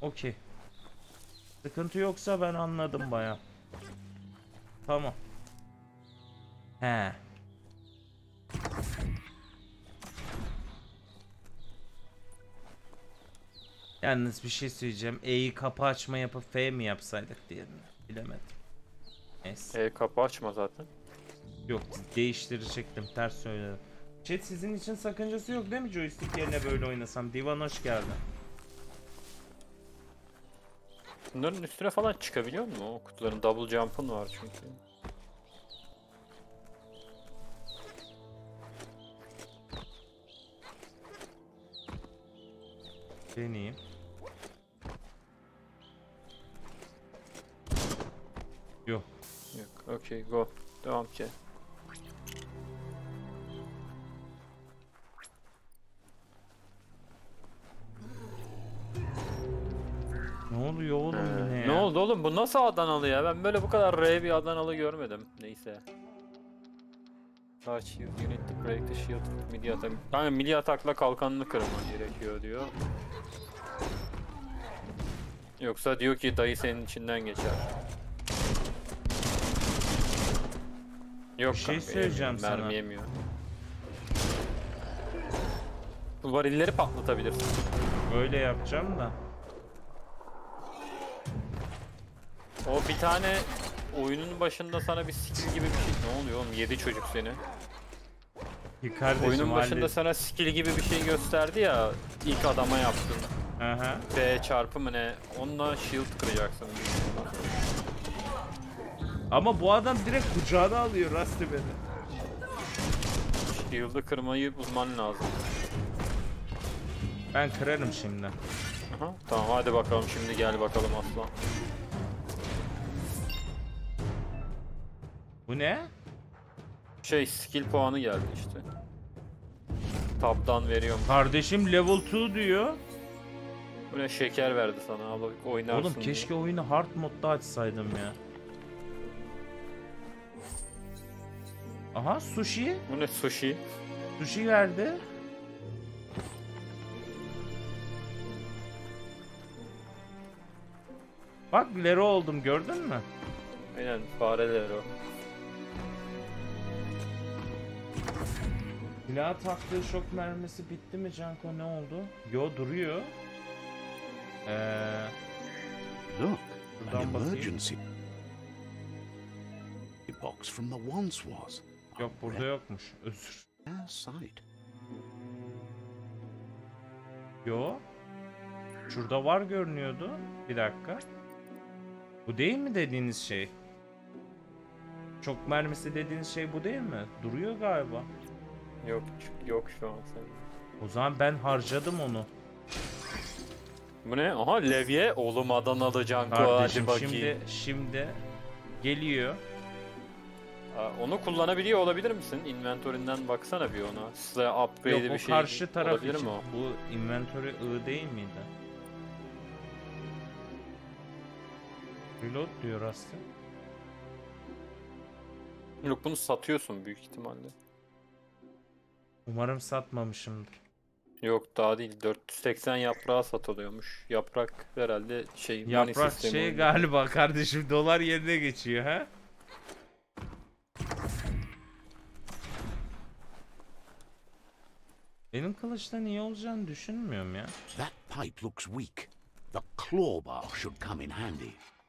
Okey. Sıkıntı yoksa ben anladım baya. Tamam. He. Yalnız bir şey söyleyeceğim. E'yi kapı açma yapıp F mi yapsaydık diye bilemedim. Neyse. Kapı açma zaten. Yok, değiştirecektim, ters söyledim. Chat, sizin için sakıncası yok değil mi joystick yerine böyle oynasam? Divan hoş geldin. Bunların üstüne falan çıkabiliyor mu? O kutuların double jump'ın var çünkü. Deneyeyim. Yok. Yok. Okey, go. Devam ki. Ne oluyor oğlum yine ya? Ne oldu oğlum? Bu nasıl Adanalı ya? Ben böyle bu kadar R bir Adanalı görmedim. Neyse. Touch you need to break the shield with melee attack. Kanka melee atakla kalkanını kırman gerekiyor diyor. Yoksa diyor ki dayı senin içinden geçer. Yok Bir şey kanka, söyleyeceğim sana. mermi yemiyor. Bu varilleri patlatabilirsin. Böyle yapacağım da. O bir tane oyunun başında sana bir skill gibi bir şey... Ne oluyor oğlum? Yedi çocuk seni. Kardeşim, Oyunun başında sana skill gibi bir şey gösterdi ya. İlk adama yaptın. Aha. B çarpı mı ne? Onunla shield kıracaksın. Ama bu adam direkt kucağına alıyor Rusty beni. Shield'ı kırmayı bulman lazım. Ben kırarım şimdi. Aha, tamam hadi bakalım şimdi, gel bakalım aslan. Bu ne? Skill puanı geldi işte. Tab'dan veriyorum. Kardeşim level 2 diyor. Bu ne, şeker verdi sana, al oynarsın. Oğlum keşke oyunu hard modda açsaydım ya. Aha, sushi. Bu ne, sushi? Sushi verdi. Bak Lero oldum, gördün mü? Aynen, fareler o. Silah taktığı şok mermisi bitti mi Canko, ne oldu? Yo, duruyor. Look, an Buradan bakayım. emergency box from the once was. Yok, burada yokmuş. Özür. Rare sight. Yo. Şurada var görünüyordu. Bir dakika. Bu değil mi dediğiniz şey? Çok mermisi dediğiniz şey bu değil mi? Duruyor galiba. Yok şu an sen. O zaman ben harcadım onu. Bu ne? Aha, levye. Oğlum Adanalı Canko, Kardeşim hadi bakayım. şimdi geliyor. Onu kullanabiliyor olabilir misin? Inventory'nden baksana bir ona. Size upgrade'i Yok, o bir şey karşı taraf olabilir için. mi o? Bu inventory I değil miydi? Reload diyor aslında. Yok, bunu satıyorsun büyük ihtimalle. Umarım satmamışımdır. Yok, daha değil. 480 yaprağa satılıyormuş. Yaprak herhalde money Yaprak sistemi şey oynuyor. galiba kardeşim, dolar yerine geçiyor ha? Benim kılıçtan iyi olacağını düşünmüyorum ya. That pipe looks weak. The claw bar should come in handy.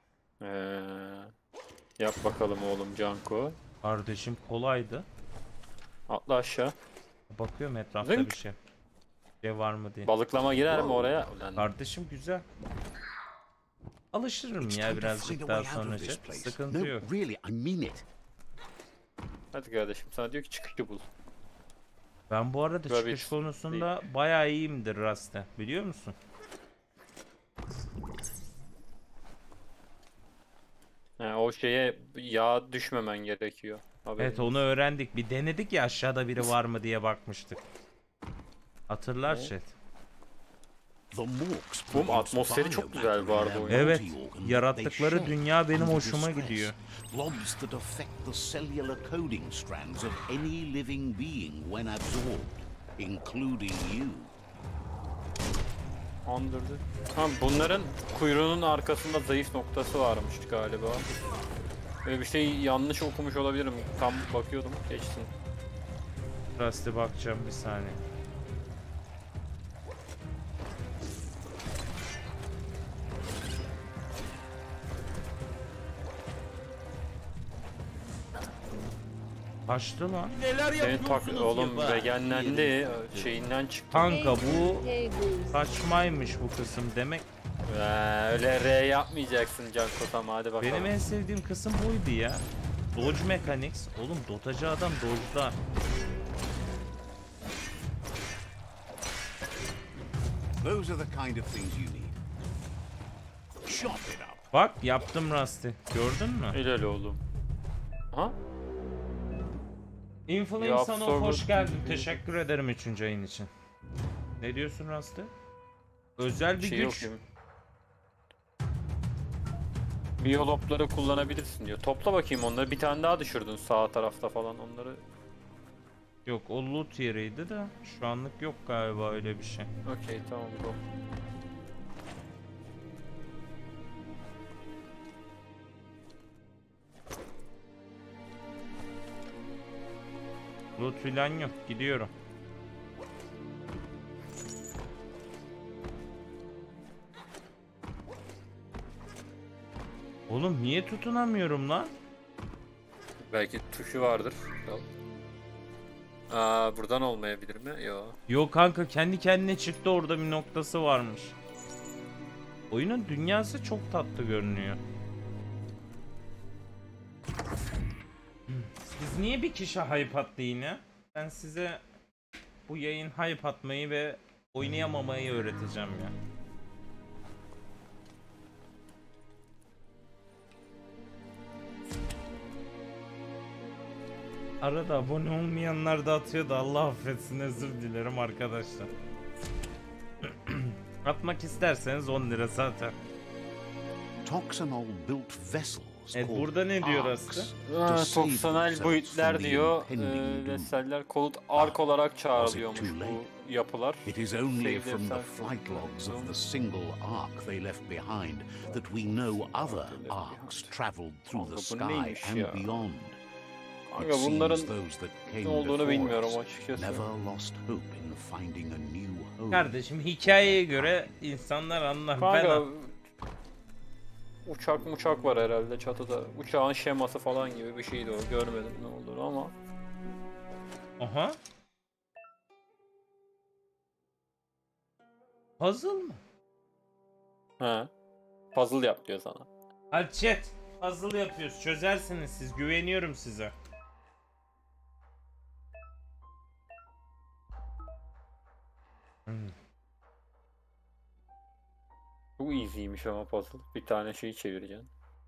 Yap bakalım oğlum Canko. Kardeşim kolaydı. Atla aşağı. Bakıyorum etrafta Zınk. bir şey. Şey var mı diye. Balıklama girer mi oraya? Ulan. Kardeşim güzel. Alışırım It's ya time to birazcık find a daha way out sonra. of this place. Sıkıntı No, yok. really, I mean it. Hadi kardeşim, sana diyor ki çıkışı bul. Ben bu arada Rabbit. çıkış konusunda bayağı iyiyimdir Rasta. Biliyor musun? O şeye yağ düşmemen gerekiyor. Haberin Evet, onu öğrendik. Bir denedik ya, aşağıda biri var mı diye bakmıştık. Hatırlar Evet. chat. The Morks Oğlum, produced atmosferi çok güzel bu arada biomatter in oyunun. their Evet, multi-organ yarattıkları they share dünya benim under hoşuma distress. gidiyor. Blobs that affect the cellular coding strands of any living being when absorbed, including you. Andırdı. Ha, bunların kuyruğunun arkasında zayıf noktası varmış galiba. Böyle bir şey yanlış okumuş olabilirim. Tam bakıyordum. Geçsin. Rusty bakacağım bir saniye. Kaçtı lan. Neler Senin tak oğlum veganlendi. Şeyinden çıktı. Kanka bu saçmaymış bu kısım demek. Öyle R yapmayacaksın Can Kotam, hadi bakalım. Benim en sevdiğim kısım buydu ya. Dodge Mechanics. Oğlum dotacı adam dodge'da. Those are the kind of things you need. Chop it up. Bak yaptım Rusty. Gördün mü? İlal oğlum. Ha? Influence Sanof hoş Absorber- geldin. Teşekkür ederim 3. ayın için. Ne diyorsun Rusty? Özel bir Şey güç. yok gibi. Biyolopları kullanabilirsin diyor. Topla bakayım onları. Bir tane daha düşürdün sağ tarafta falan onları. Yok o loot yeriydi de şu anlık yok galiba öyle bir şey. Okey, tamam, go. Loot filan yok, gidiyorum. Oğlum niye tutunamıyorum lan? Belki tuşu vardır. Aa, buradan olmayabilir mi? Yo. Yok kanka kendi kendine çıktı, orada bir noktası varmış. Oyunun dünyası çok tatlı görünüyor. Siz niye bir kişi hype attı yine? Ben size bu yayın hype atmayı ve oynayamamayı öğreteceğim ya. Arada abone olmayanlar da atıyor da Allah affetsin, özür dilerim arkadaşlar. Atmak isterseniz 10 lira zaten. Toxanol built vessels Evet, called burada ne diyor arks Aslı? to save Toksonal themselves boyutlar from the diyor. impending doom. Vesseller Cold Ark olarak çağrılıyormuş Was it too bu yapılar. It is only Save from the themselves flight from logs doom. of the single ark they left behind that we know other arks traveled through the Kanka bu sky neymiş and ya? beyond. Kanka It bunların seems those that came ne olduğunu before bilmiyorum us açıkçası. never lost hope in finding a new home. Kardeşim hikayeye göre insanlar anlar. Kanka uçak var herhalde çatıda. Uçağın şeması falan gibi bir şeydi o. Görmedim ne olduğunu ama. Aha. Puzzle mı? He. Puzzle yap diyor sana. Hadi chat. Puzzle yapıyoruz. Çözersiniz siz. Güveniyorum size. Bu easy'ymiş ama puzzle. Bir tane şeyi çevireceksin.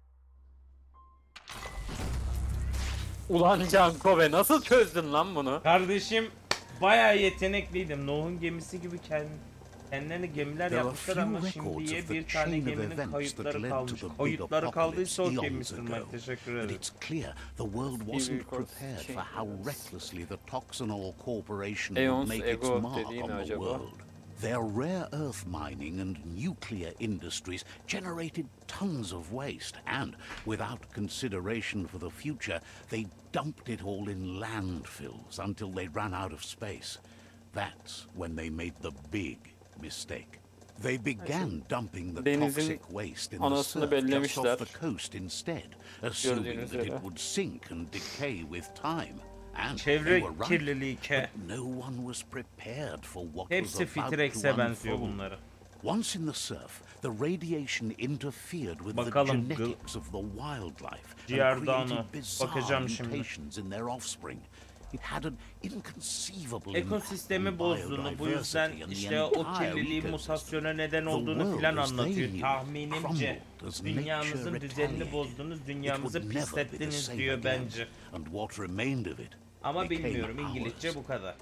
Ulan Canko be, nasıl çözdün lan bunu? Kardeşim bayağı yetenekliydim. Nuh'un gemisi gibi kendilerine gemiler There are yapmışlar few ama records şimdiye of the bir tane chain of geminin events kayıtları that led kalmış. to the big Kayıtları kaldıysa apocalypse okey eons Mr. ago. Mike, teşekkür But ederim. it's clear the world wasn't records prepared chain for how events. recklessly the Toxanol Corporation Eons would make its ago mark dediği on ne the acaba? world. Their rare earth mining and nuclear industries generated tons of waste, and without consideration for the future, they dumped it all in landfills until they ran out of space. That's when they made the big mistake. They began dumping the Denizin toxic waste in the anasını surf just bellemişler. off the coast instead, assuming Gördüğünüz that it üzere. would sink and decay with time. And they Çevre were right. kirliliği ke. No one was prepared for what Hepsi was about Fitrex'e to benziyor unfold. bunları. Once in the surf, the radiation interfered with Bakalım, the genetics of the wildlife and Giordano. created bizarre Bakacağım şimdi. mutations in their offspring. It had an inconceivable Ekosistemi impact on bozduğunu, bu yüzden biodiversity and the işte o entire kirliliğin ecosystem. mutasyona neden The olduğunu world filan as they anlatıyor. knew Tahminimce crumbled as dünyamızın nature düzenini retaliated. bozdunuz, It dünyamızı would never be the pislettiniz same diyor again, bence. and what remained of it Ama became bilmiyorum, İngilizce ours. bu kadar.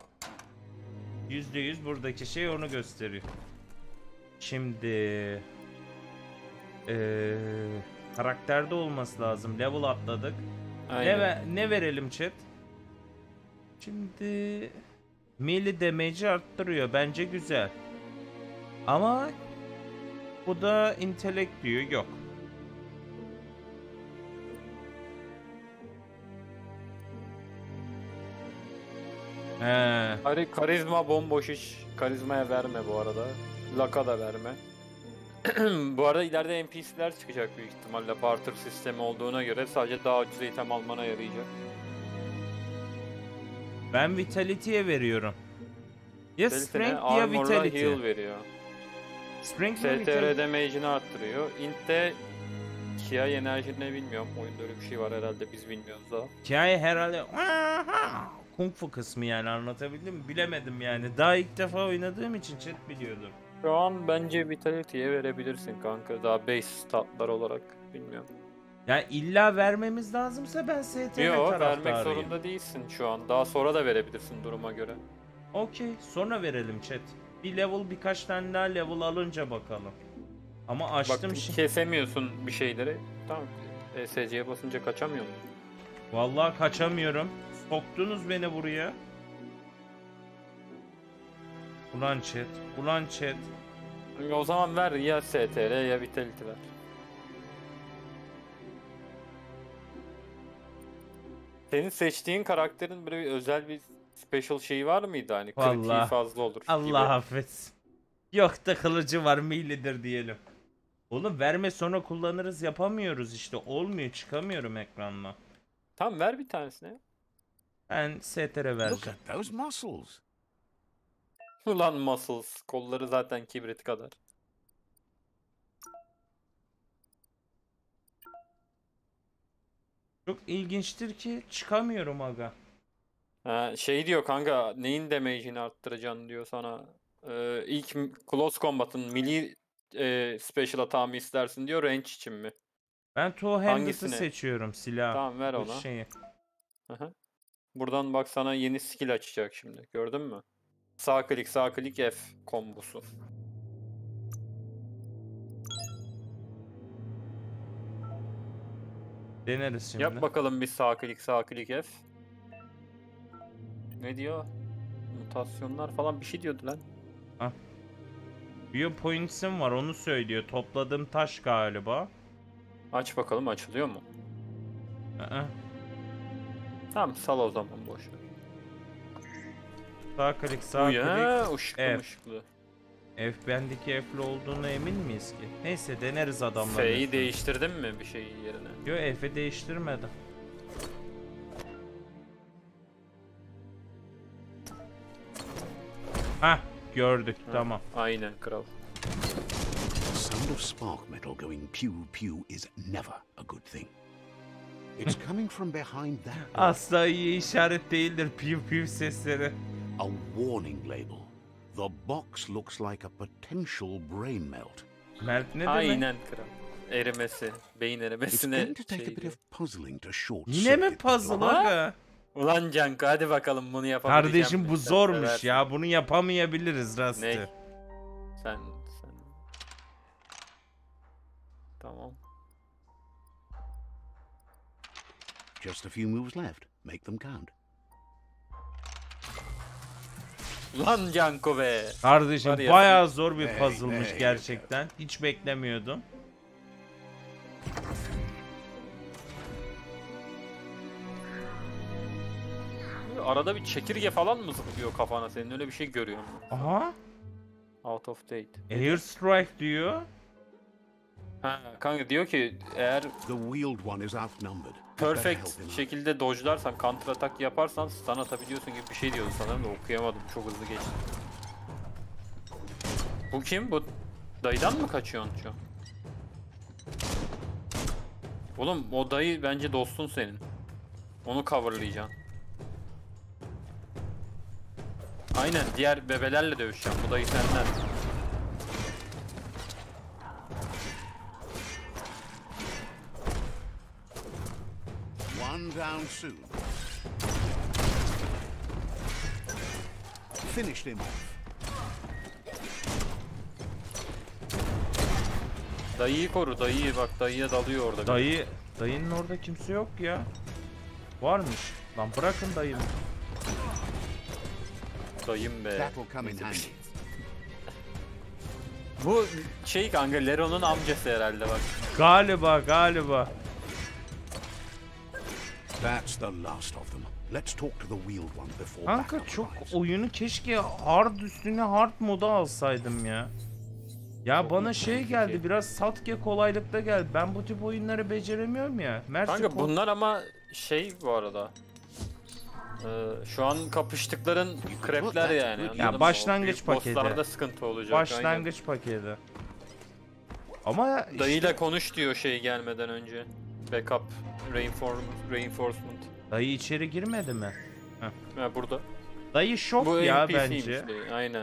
%100 buradaki şey onu gösteriyor. Şimdi karakterde olması lazım. Level atladık. Aynen. Ne verelim chat? Şimdi melee damage'i arttırıyor. Bence güzel. Ama bu da intelekt diyor. Yok. He. Karizma bomboş iş. Karizmaya verme bu arada. Laka da verme. Bu arada ileride NPC'ler çıkacak büyük ihtimalle. Barter sistemi olduğuna göre sadece daha ucuz item almana yarayacak. Ben Vitality'ye veriyorum. Ya Vitality'ne Strength ya armor'la Vitality. heal veriyor. Strength mi STR Vitality? damage'ini arttırıyor. Int'te Ki enerji ne bilmiyorum. Oyunda öyle bir şey var herhalde, biz bilmiyoruz daha. Hikaye herhalde Kung Fu kısmı, yani anlatabildim mi? Bilemedim yani. Daha ilk defa oynadığım için chat biliyordum. Şu an bence Vitality'ye verebilirsin kanka. Daha base statlar olarak bilmiyorum. Ya illa vermemiz lazımsa ben STR Yok, taraftarıyım. vermek zorunda değilsin şu an. Daha sonra da verebilirsin duruma göre. Okey, sonra verelim chat. Bir level, birkaç tane daha level alınca bakalım. Ama açtım Bak, şimdi. kesemiyorsun bir şeyleri. Tamam. ESC'ye basınca kaçamıyor musun? Vallahi kaçamıyorum. Soktunuz beni buraya. Ulan chat, ulan chat. O zaman ver ya STR ya Vitality ver. Senin seçtiğin karakterin böyle bir özel bir special şeyi var mıydı, hani kritiği Vallahi. fazla olur gibi. Allah affetsin. Yok da kılıcı var, millidir diyelim. Oğlum verme sonra kullanırız, yapamıyoruz işte. Olmuyor, çıkamıyorum ekranla. Tamam, ver bir tanesine. Ben STR Look vereceğim. at those muscles. Ulan muscles. Kolları zaten kibrit kadar. Çok ilginçtir ki çıkamıyorum aga. Şey diyor kanka, neyin damage'ini arttıracaksın diyor sana. İlk close combat'ın melee special attack'ı istersin diyor, range için mi? Ben two-handed'ı Hangisini? seçiyorum, silah. Tamam, ver Bu ona. şeyi. Aha. Buradan bak, sana yeni skill açacak şimdi. Gördün mü? Sağ klik F kombosu. Deneriz şimdi. Yap bakalım bir sağ klik F. Ne diyor? Mutasyonlar falan bir şey diyordu lan. Biopoints'im var, onu söylüyor. Topladığım taş galiba. Aç bakalım, açılıyor mu? Aa, Tamam, sal o zaman, boş ver. sağ klik, sağ Bu ya klik. ışıklı F. ışıklı. F bendeki F'li olduğuna emin miyiz ki? Neyse deneriz adamların. F'yi üstüne. değiştirdin mi bir şey yerine? Yo, F'i değiştirmedim. Hah, gördük, tamam. Aynen kral. The sound of spark metal going pew pew is never a good thing. It's coming from behind that wall, Asla iyi işaret değildir piv piv sesleri. a warning label. The box looks like a potential brain melt. Mert ne demek? Aynen kral. Erimesi, beyin It's erimesine going to take a şey bit diyor. of puzzling to short Yine mi circuit the puzzle lock. aga? Ulan Canko, hadi bakalım bunu yapabileceğim Kardeşim mi? bu Sen zormuş seversin. ya. Bunu yapamayabiliriz Rastı. Ne? Sen. Tamam. Just a few moves left. Make them count. Ulan Canko be. Kardeşim Var ya. bayağı zor bir Hey, puzzle'mış hey. gerçekten. Hiç beklemiyordum. Arada bir çekirge falan mı zıplıyor kafana senin? Öyle bir şey görüyorum. Aha. Out of date. Airstrike diyor. Ha, kanka diyor ki eğer The wheeled one is outnumbered. You better perfect help him out. şekilde dodge'larsan, counter atak yaparsan stun atabiliyorsun gibi bir şey diyordu sanırım da okuyamadım. Çok hızlı geçti. Bu kim? Bu dayıdan mı kaçıyorsun şu an? Oğlum o dayı bence dostun senin. Onu coverlayacaksın. Aynen, diğer bebelerle dövüşeceğim. Bu dayı senden. One down soon. Finished him off. Dayıyı koru, dayıyı bak, dayıya dalıyor orada. Dayının orada kimse yok ya. Varmış. Lan bırakın dayımı. Dayım be. That'll come in handy. Bu şey kanka Lero'nun amcası herhalde bak. Galiba. That's the last of them. Let's talk to the wheeled one before Kanka backup çok arrives. oyunu keşke hard üstüne hard moda alsaydım ya. Ya Çok bana iyi şey fikir. geldi, biraz Satke kolaylıkta geldi. Ben bu tip oyunları beceremiyorum ya. Kanka bunlar ama şey bu arada. Şu an kapıştıkların krepler yani. anladın Ya mı? O başlangıç büyük paketi. bosslarda sıkıntı olacak. başlangıç paketi. Ama Aynen. Dayıyla konuş diyor şey gelmeden önce. Backup, reinforcement. dayı içeri girmedi mi? Ha burada. Dayı şok Bu ya NPC'ymiş bence. dayı, aynen.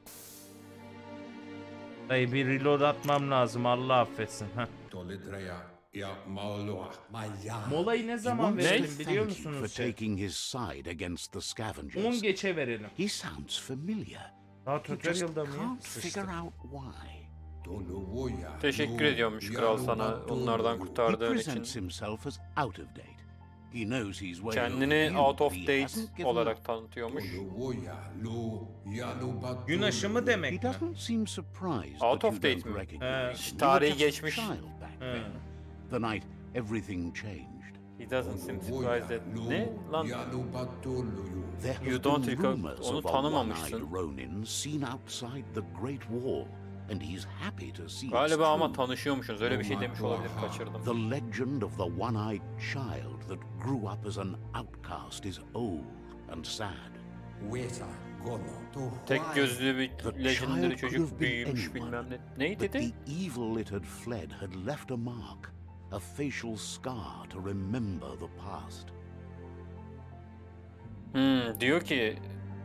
Dayı bir reload atmam lazım, Allah affetsin. Heh. Tolitreya ja Maulua. Molayı ne He zaman wants to verelim biliyor thank you for musunuz? Şey? taking his side against the 10 scavengers. geçe verelim. He sounds familiar. Daha He just tutorial'da mı ya? can't Sıçtık. figure out why. Toluvoya. Teşekkür ediyormuş kral sana onlardan He kurtardığın presents için. himself as out of date. He knows he's way Kendini overdue, out but of he date hasn't given olarak up. tanıtıyormuş. Toluvoya. Lu. Yalu batu. Gün aşımı He demek mi? doesn't seem surprised Out that of you date don't mi? recognize him. You Tarihi were just a geçmiş. child back He. then. The night everything changed. He doesn't seem surprised that... Ne lan? Yalu batu luyu. There You have don't been recall- rumors onu of a tanımamışsın. one-eyed Ronin seen outside the Great Wall, and he's happy to see it's Galiba ama true. tanışıyormuşsunuz. Öyle bir şey demiş olabilir, kaçırdım. The legend of the one-eyed child that grew up as an outcast is old and sad. Wesa. Gono. Tu. Tek gözlü bir The legendary child could çocuk have been büyümüş anyone, bilmem ne. Neyi but dedi? the evil it had fled had left a mark, a facial scar to remember the past. Diyor ki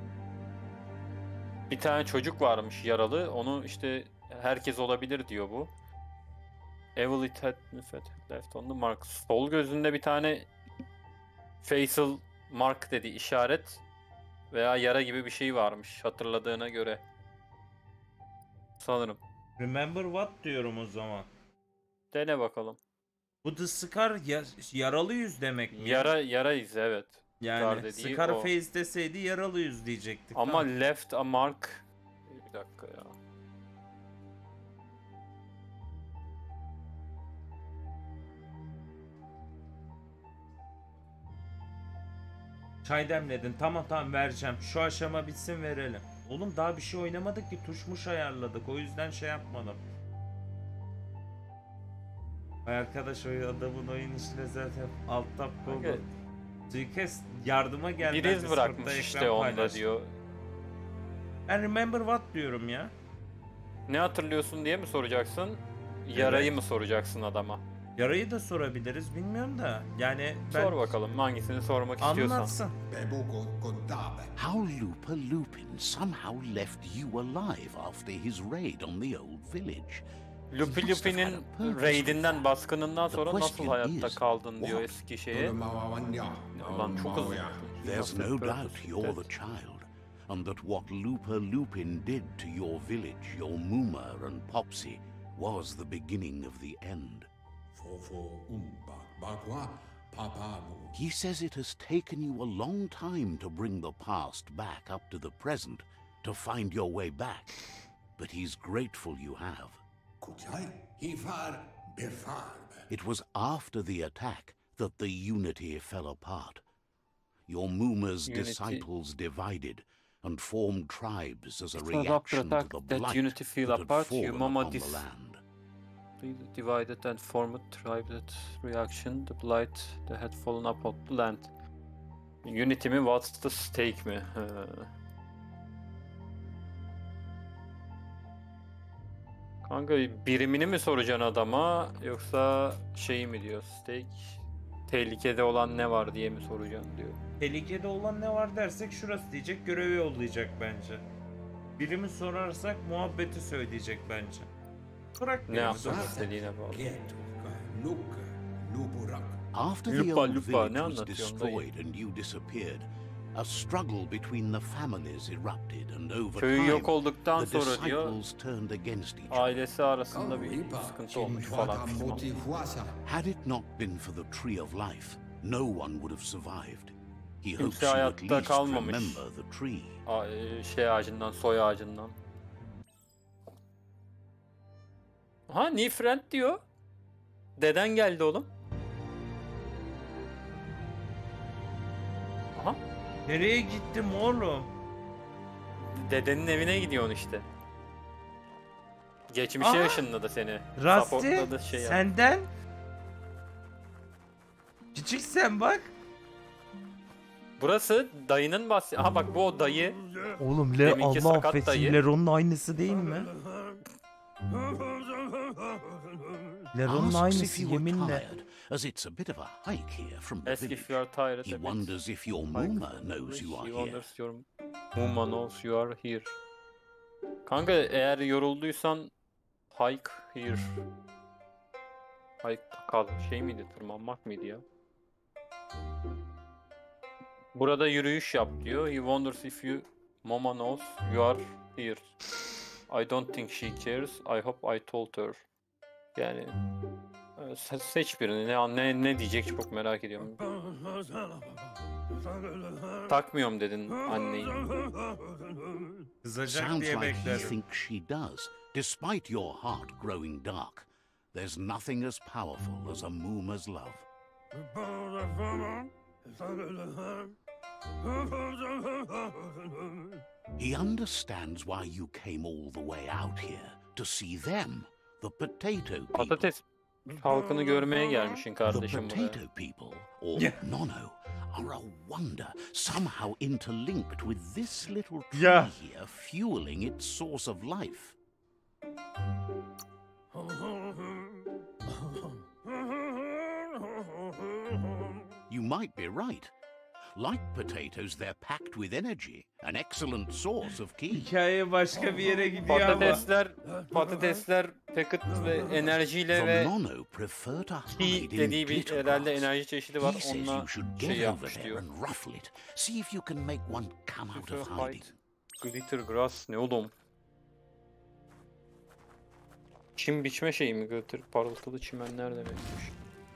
bir tane çocuk varmış yaralı. Onu işte herkes olabilir diyor bu. Evil it had left on the mark. Sol gözünde bir tane facial mark dedi, işaret veya yara gibi bir şey varmış hatırladığına göre. Sanırım. Remember what diyorum o zaman. Dene bakalım. Bu The Scar yaralı yüz demek mi? Yara izi evet. Scar Yani dediği Scarface deseydi yaralı yüz diyecektik. Ama Ha. left a mark. Bir dakika ya. Çay demledin. Tamam vereceğim. Şu aşama bitsin verelim. Oğlum daha bir şey oynamadık ki, tuşmuş ayarladık. O yüzden şey yapmadım. Ay arkadaş, o adamın oyun içine zaten alt tab Kanka, oldu. Suikast yardıma geldi. bir iz bırakmış işte onda diyor. Ben remember what diyorum ya. Ne hatırlıyorsun diye mi soracaksın? Yarayı mı soracaksın adama? Yarayı da sorabiliriz, bilmiyorum da. Yani ben Sor bakalım hangisini sormak istiyorsan. anlatsın. Bebo contaba. How Lupa Lupin somehow left you alive after his raid on the old village. Lupi Lupi'nin raidinden, baskınından sonra nasıl hayatta kaldın diyor eski şeye. Tolumawawanya. Lan çok hızlı. There's no doubt you're the child, and that what Lupa Lupin did to your village, your Muma and Popsy, was the beginning of the end. Fofo umpa. Bakwa. Papamu. He says it has taken you a long time to bring the past back up to the present, to find your way back, but he's grateful you have. Kuchai. Hifar. Befarb. It was after the attack that the Unity fell apart. Your Muma's Unity. disciples divided and formed tribes as a It was after reaction to attack the that blight Unity fell that had apart, your fallen Mama upon the land. Divided and formed tribe that reaction, the blight that had fallen upon the land. Unity mi, what's the stake mi? Kanka birimini mi soracaksın adama yoksa şeyi mi diyor, stake tehlikede olan ne var diye mi soracaksın diyor. Tehlikede olan ne var dersek şurası diyecek, görevi yollayacak bence. Birimi sorarsak muhabbeti söyleyecek bence. Bırak Ne birimi yapmak sorarsak. istediğine bağlı. Ketu. Luka. Luburak. After the Lupa, old Lupa, village ne was anlatıyorsun dayı? destroyed and you disappeared, a struggle between the families erupted, and over Köyü time, yok olduktan the sonra diyor disciples turned against each other. ailesi arasında bir Ripa. sıkıntı olmuş falan pişman. Motihuasa. Had it not been for the Tree of Life, no one would have survived. He Kimse hopes you at hayatta least kalmamış. remember the tree. Şey ağacından, soy ağacından. Ha, new friend diyor. Deden geldi oğlum. Aha. Nereye gittim oğlum? Dedenin evine gidiyorsun işte. Geçmişe Aa! ışınladı seni. Rasti Supportladı şey yaptı. senden. Küçük sen bak. Burası dayının Aha bak, bu o dayı. Oğlum Deminki Allah sakat affetsin dayı. Leron'un aynısı değil mi? Leron'un Asks if aynısı you were yeminle. tired, as it's a bit of a hike here from the Ask if village. you are tired. He evet. wonders if your Hike Muma from knows village, you are he here. wonders your Muma knows you are here. Kanka eğer yorulduysan hike here. Hike kal. Şey miydi? Tırmanmak mıydı ya? Burada yürüyüş yap diyor. He wonders if you Mama knows you are here. I don't think she cares. I hope I told her. Yani seç birini. Ne diyecek çok merak ediyorum. Takmıyorum dedin anneyi. Kızacak Sounds diye like he bekledim. thinks she does. Despite your heart growing dark, there's nothing as powerful as a Muma's love. He understands why you came all the way out here to see them, the potato people. Patates halkını görmeye gelmişsin The kardeşim buraya. potato people, or Yeah. Nono, are a wonder, somehow interlinked with this little tree Yeah. here, fueling its source of life. You might be right. Like potatoes, they're packed with energy, an excellent source of ki. Hikaye başka bir yere gidiyor ama. Patatesler packet ve enerjiyle The ve Nono prefer to ki hide in dediği bir glitter herhalde grass. enerji çeşidi He var. says Onunla you should şey get over yapmış there diyor. and ruffle it. See if you can make one come out of Prefer hiding. hide. Glitter grass ne oğlum? Çim biçme şeyi mi? Glitter parıltılı çimenler demekmiş.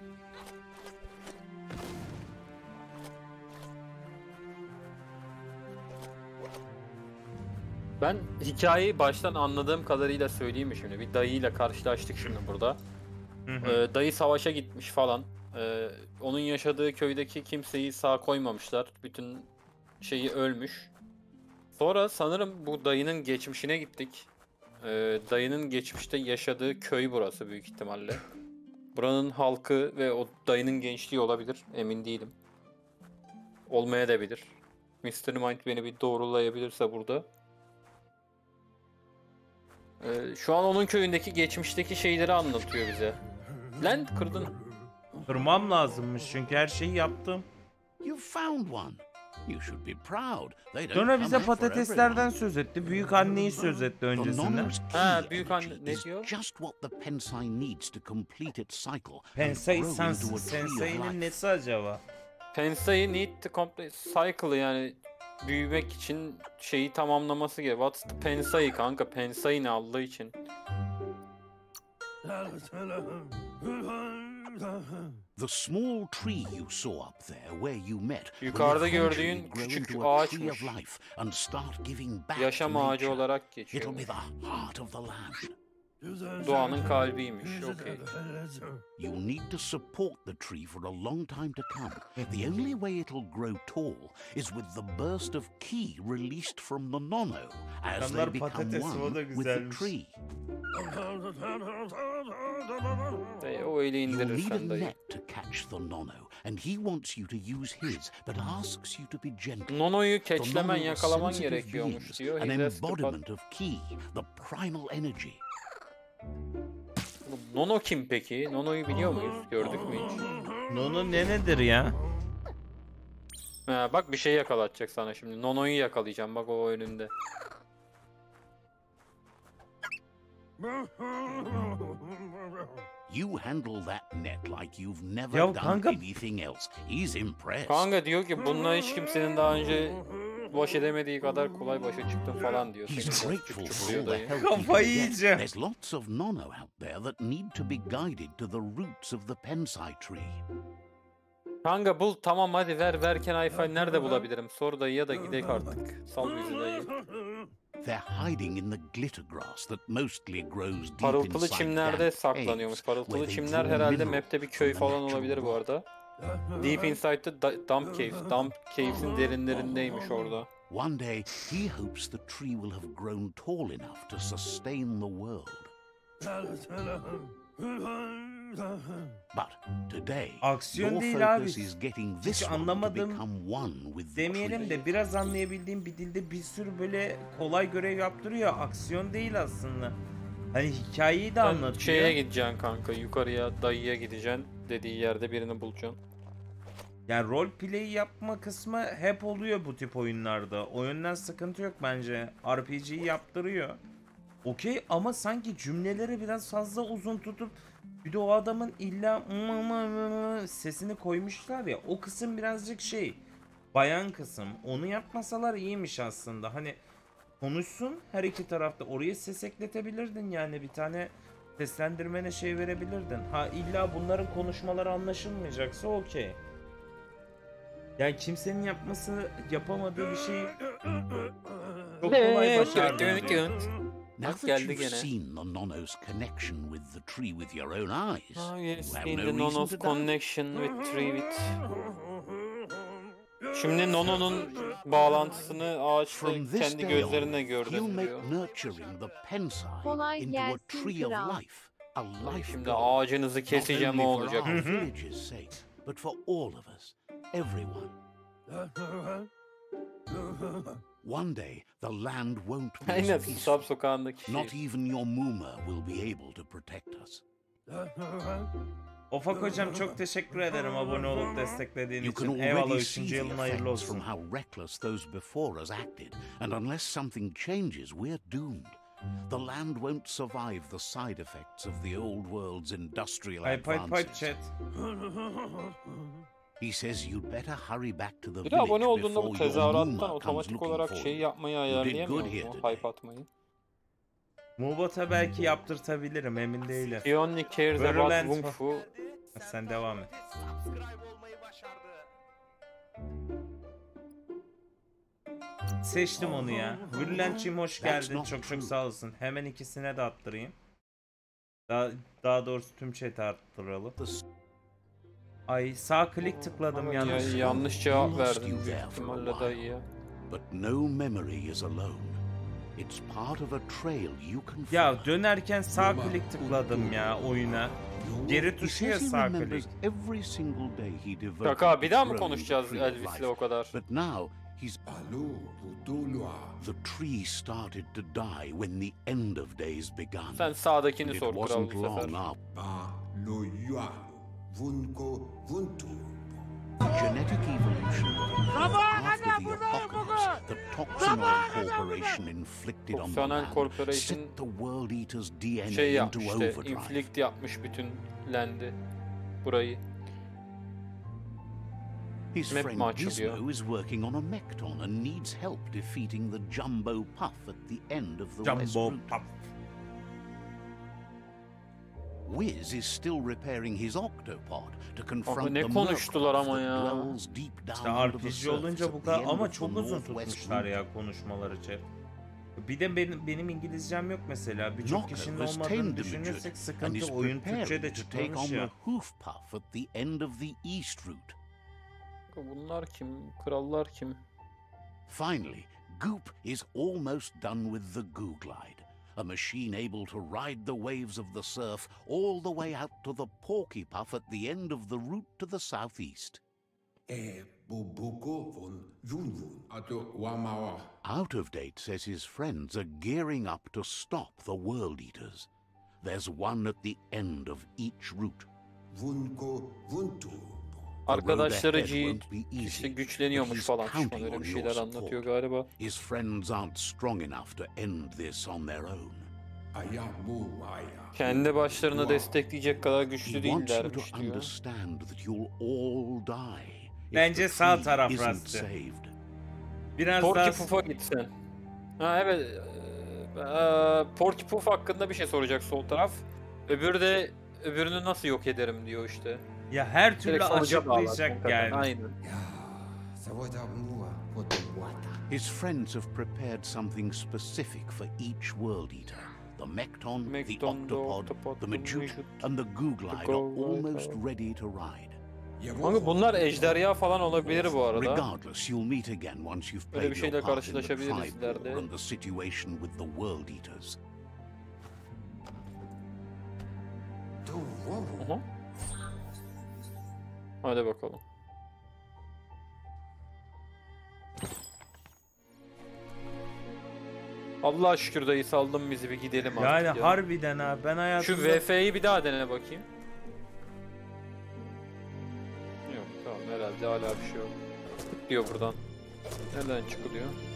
Ben hikayeyi baştan anladığım kadarıyla söyleyeyim mi şimdi? Bir dayıyla karşılaştık şimdi burada. Dayı savaşa gitmiş falan. Onun yaşadığı köydeki kimseyi sağ koymamışlar. Bütün şeyi ölmüş. Sonra sanırım bu dayının geçmişine gittik. Dayının geçmişte yaşadığı köy burası büyük ihtimalle. Buranın halkı ve o dayının gençliği olabilir. Emin değilim. Olmaya da bilir. Mr. Mind beni bir doğrulayabilirse burada. Şu an onun köyündeki geçmişteki şeyleri anlatıyor bize. Lan kırdın. Kırmam lazımmış çünkü her şeyi yaptım. You found one. You should be proud. They don't Sonra come bize out for patateslerden everyone. söz etti. Büyük anneyi söz etti The öncesinde. Nono's key Ha, büyük anne energy ne is diyor? just what the Pensai needs to complete its cycle and Pensei grow into a tree of Sensei'nin life. nesi acaba? Pensei need to complete cycle, yani büyümek için şeyi tamamlaması gerek. What's the Pensei kanka? Pensei ne Allah için? The small tree you saw up there where you met will Yukarıda eventually gördüğün grow küçük into a tree ağaçmış. of life and start giving back Yaşam to ağacı nature. olarak It'll geçiyor. be the heart of the land. Doğanın kalbiymiş. Okey. You'll need to support the tree for a long time to come. The only way it'll grow tall is with the burst of ki released from the Nono as they Kanlar become patates, o one da with the güzelmiş. tree. O öyle You'll indirir need a sen dayı. net to catch the Nono, and he wants you to use his, but asks you to be gentle. Nono'yu The keçlemen, Nono are yakalaman sensitive gerekiyormuş beings, diyor. an He has to embodiment of ki, the primal energy. Nono kim peki? Nono'yu biliyor muyuz? Gördük mü hiç? Nono nedir ya? Ha, bak bir şey yakalatacak sana şimdi. Nono'yu yakalayacağım. Bak o önünde. You handle that net like you've never Ya done kanka- anything else. He's impressed. Kanka diyor ki bununla hiç kimsenin daha önce baş edemediği kadar kolay başa çıktın falan diyor. He's Seni grateful küçük for all tutuyor the dayı. help he can Kafayı get. yiyeceğim. There's lots of Nono out there that need to be guided to the roots of the Pensai tree. Kanka bul, tamam hadi ver Can I find, nerede bulabilirim? Sor dayıya da gidek artık. Sal bizi dayı. They're hiding in the glitter grass that mostly grows deep Parıltılı inside çimlerde damp saklanıyormuş. caves, Parıltılı where they çimler draw herhalde mineral map'te bir from köy the falan natural olabilir bu rock. arada. Deep inside the dump caves. Dump caves'in derinlerindeymiş orada. One day, he hopes the tree will have grown tall enough to sustain the world. But today, Aksiyon your değil abi. focus is getting this Hiç one to anlamadım become one with the demeyelim tree. de biraz anlayabildiğim bir dilde bir sürü böyle kolay görev yaptırıyor. Aksiyon değil aslında. Hani hikayeyi de Sen anlatıyor. şeye gideceksin kanka, yukarıya dayıya gideceksin. Dediği yerde birini bulacaksın. Yani roleplay yapma kısmı hep oluyor bu tip oyunlarda. O yönden sıkıntı yok bence. RPG'yi yaptırıyor. Okey ama sanki cümleleri biraz fazla uzun tutup bir de o adamın illa sesini koymuşlar ya. O kısım birazcık şey, bayan kısım. Onu yapmasalar iyiymiş aslında. Hani konuşsun her iki tarafta. Oraya ses ekletebilirdin yani, bir tane seslendirmene şey verebilirdin. Ha illa bunların konuşmaları anlaşılmayacaksa okey. Yani kimsenin yapamadığı bir şeyi çok kolay başardın diyor. Now Bak that geldi you've gene. seen the Nono's connection with the tree with your own eyes, Ah yes, you have in no the reason Nono's to doubt. connection with tree with. Şimdi Nono'nun bağlantısını ağaçta From this kendi day on, gözlerine he'll gördüm make diyor. nurturing the penside Kolay into a gelsin tree of kral. life, a life Şimdi goal. ağacınızı Not keseceğim o only for olacak. our village's sake, but for all of us, everyone. One day, the land won't be as Aynen peaceful. Sap sokağındaki şey. Not even your Muma will be able to protect us. Ofak hocam çok teşekkür ederim abone olup desteklediğin You can için. Eyvallah, already 3. see the yılın hayırlı effects from olsun. how reckless those before us acted, and unless something changes, we're doomed. The land won't survive the side effects of the old world's industrial Pipe advances. chat. He says you'd better hurry back to the Bir de abone village olduğunda bu before your tezahürattan Muma comes otomatik looking olarak for şeyi you. yapmayı You did ayarlayamıyor good here mu? today. Hype atmayı. Mubot'a belki yaptırtabilirim, emin değilim. He only cares about Virulent Wung Fu. Sen devam et. Seçtim onu ya. Virulent'cim hoş geldin. Çok çok sağ olasın. Hemen ikisine de attırayım. Daha doğrusu tüm chat'e attıralım. Ay sağ klik tıkladım Ya, yanlış. yanlış cevap We lost verdim you büyük there for a ihtimalle while. dayıya. But no memory is alone. It's part of a trail you can follow. Ya dönerken sağ klik tıkladım ya oyuna. Geri He tuşu ya says he sağ remembers klik. every single day he devoted Kaka bir to daha mı growing the konuşacağız tree of Elvis'le life. o kadar? But now he's Alu Putulua. the tree started to die when the end of days began. Sen sağdakini And it sor kral wasn't bu long sefer. after. Ba lo yualu. Vunko vuntu. Genetic evolution after the apocalypse, the Toxinol Corporation inflicted on the Toxinol land Corporation set the World Eater's DNA Şey into yapmış işte, overdrive. inflict yapmış bütün land'i. Burayı. His Map friend mi açılıyor? Gizmo is working on a Mekton and needs help defeating the Jumbo Puff at the end of the West Jumbo Route. Puff. Wiz is still repairing his octopod to confront ne the konuştular Murkoff ama that ya. dwells deep down İşte under the RPG surface olunca at bu the kadar end ama of the çok uzun Northwest tutmuşlar Route. ya konuşmaları chat. Bir de benim İngilizcem yok mesela. Birçok Nocco kişinin has olmadığını tamed the düşünürsek midget and is sıkıntı, oyun Türkçe de preparing to take on çıkmamış the ya. Hoof Puff at the end of the East Route. Bunlar kim? Krallar kim? Finally, Goop is almost done with the Goo Glide, a machine able to ride the waves of the surf all the way out to the Porky Puff at the end of the route to the southeast. Bubuko vun vun vun. Ato wamawa. Out of Date says his friends are gearing up to stop the World Eaters. There's one at the end of each route. Vunko vuntu. Arkadaşları ahead G won't be easy, işte but güçleniyormuş he's falan düşman, counting öyle on bir your şeyler support. anlatıyor galiba. His friends aren't strong enough to end this on their own. Ayamu aya. Kendi başlarına destekleyecek kadar He güçlü wants you to değillermiş diyor. understand that you'll all die if Bence the sağ tree taraf isn't rastı. saved. Biraz Porky daha Puff'a gitsen. Ha evet. Porky Puff hakkında bir şey soracak sol taraf. Öbürü de öbürünü nasıl yok ederim diyor işte. Ya her türlü Direkt sonuca bağlar açıklayacak hakikaten, yani. Aynen. Ya, ça va être nous, pour te boîte. His friends have prepared something specific for each World Eater. The Mekton, the Mekton, the Octopod, Octopod, the the Majut, Majut, and the Googlide the are almost Googlide. ready to ride. Ya, Kanka bunlar ejderha falan olabilir bu arada. Regardless, you'll meet again once you've Öyle bir played şeyle your part in the karşılaşabiliriz tribe war ileride. and the situation with the World Eaters. Aha. Hadi bakalım. Allah'a şükür dayı saldın bizi, bir gidelim artık Yani ya. harbiden ha ben Şu hayatımda... VF'yi bir daha dene bakayım. Yok tamam, herhalde hala bir şey yok. Diyor buradan. Nereden çıkılıyor?